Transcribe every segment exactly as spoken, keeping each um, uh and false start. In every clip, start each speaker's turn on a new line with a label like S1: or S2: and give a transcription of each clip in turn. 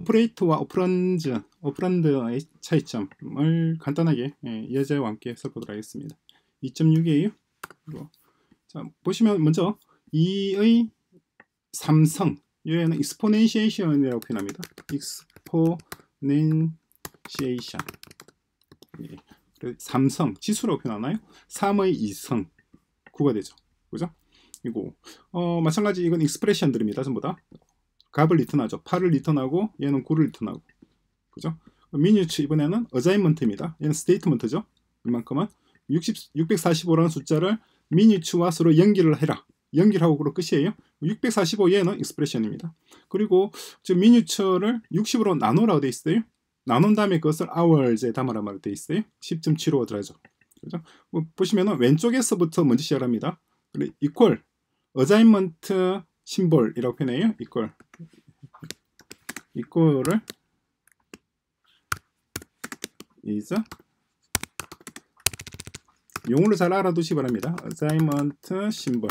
S1: 오퍼레이터와 오퍼런드, 오퍼런드의 차이점을 간단하게 예, 예제와 함께 살펴보도록 하겠습니다. 이 점 육이에요. 자, 보시면 먼저 이의 삼성, 얘는 exponentiation이라고 표현합니다. exponentiation. 예. 삼성, 지수라고 표현하나요? 삼의 이성, 구가 되죠. 그죠? 이거 어, 마찬가지 이건 익스프레션들입니다. 전부 다 값을 리턴하죠. 팔을 리턴하고 얘는 구를 리턴하고, 그죠? 미니어처 이번에는 어자인먼트입니다. 얘는 스테이트먼트죠. 이만큼은 육백사십오라는 숫자를 미니어처와 서로 연결을 해라. 연결하고 그로 끝이에요. 육백사십오 얘는 익스프레션입니다. 그리고 지금 미니어처를 육십으로 나누라고 되어 있어요. 나눈 다음에 그것을 hours에 담아라 말로 되어 있어요. 십 점 칠오 들어가죠. 그죠? 뭐 보시면은 왼쪽에서부터 먼저 시작합니다. 그리고 equal 어자인먼트 심볼이라고 표현해요. equal equal을 is 용어로 잘 알아두시기 바랍니다. 어자인먼트 심볼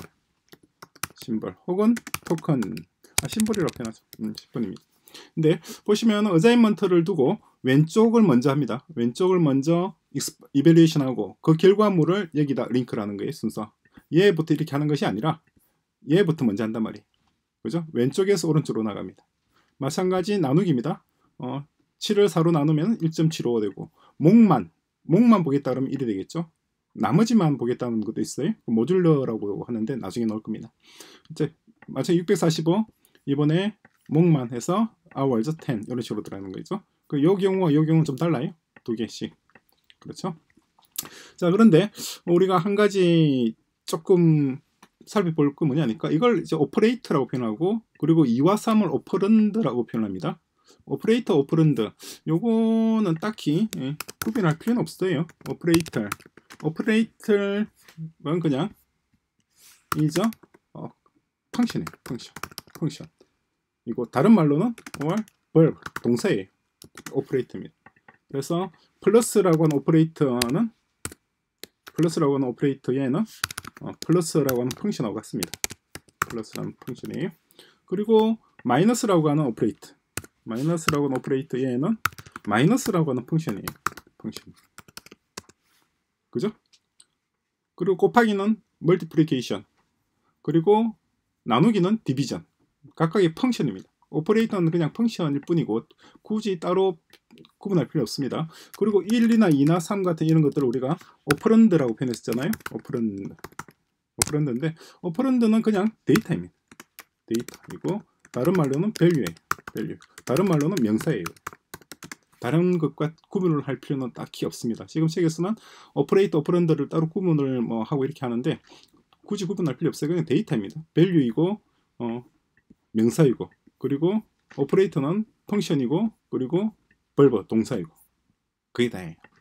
S1: 심볼 혹은 토큰, 아, 심볼이라고 표현하죠. 음, 십 번입니다. 근데 보시면 어자인먼트를 두고 왼쪽을 먼저 합니다. 왼쪽을 먼저 이벨리에이션 하고 그 결과물을 여기다 링크라는 거예요. 순서 얘부터 이렇게 하는 것이 아니라 얘부터 먼저 한단 말이에요. 그죠? 왼쪽에서 오른쪽으로 나갑니다. 마찬가지 나누기입니다. 어, 칠을 사로 나누면 일 점 칠오가 되고, 목만 목만 보겠다 그러면 일이 되겠죠. 나머지만 보겠다는 것도 있어요. 모듈러라고 하는데 나중에 넣을 겁니다. 이제 마찬가지 육백사십오 이번에 목만 해서 hours 십 이런 식으로 들어가는 거죠. 그 요 경우와 요 경우는 좀 달라요. 두 개씩. 그렇죠? 자, 그런데 우리가 한 가지 조금 살펴볼 거 뭐냐니까 이걸 이제 오퍼레이터라고 표현하고, 그리고 이와 삼을 오퍼런드라고 표현합니다. 오퍼레이터, 오퍼런드 요거는 딱히 예, 구별할 필요는 없어요. 오퍼레이터 오퍼레이터는 그냥 이죠 어, 펑션이에요. 펑션 펑션 이거 다른 말로는 or verb 동사예요. 오퍼레이터입니다. 그래서 플러스라고 하는 오퍼레이터는 플러스라고 하는 오퍼레이터 얘는 어, 플러스라고 하는 펑션하고 같습니다. 플러스라는 펑션이에요. 그리고 마이너스라고 하는 오퍼레이터 마이너스라고 하는 오퍼레이터 얘는 마이너스라고 하는 펑션이에요. 펑션. 그죠? 그리고 곱하기는 멀티플리케이션, 그리고 나누기는 디비전. 각각의 펑션입니다. 오퍼레이터는 그냥 펑션일 뿐이고 굳이 따로 구분할 필요 없습니다. 그리고 일이나 이나 삼 같은 이런 것들을 우리가 오퍼런드라고 표현했었잖아요. 오퍼런드. 오퍼런드인데 오퍼런드는 그냥 데이터입니다. 데이터이고 다른 말로는 밸류예요. 밸류. 다른 말로는 명사예요. 다른 것과 구분을 할 필요는 딱히 없습니다. 지금 책에서는 오퍼레이터, 오퍼런드를 따로 구분을 뭐 하고 이렇게 하는데 굳이 구분할 필요 없어요. 그냥 데이터입니다. 밸류이고 어, 명사이고, 그리고 오퍼레이터는 펑션이고, 그리고 벌버 동사이고, 그게 다예요.